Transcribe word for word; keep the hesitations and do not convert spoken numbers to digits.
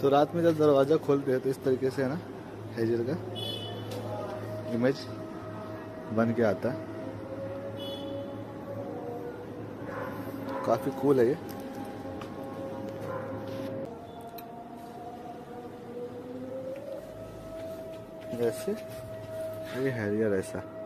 तो रात में जब दरवाज़ा खोलते हैं तो इस तरीके से है ना हेजल का इमेज बन के आता है। काफ़ी कूल है ये। जैसे ये हैरियर ऐसा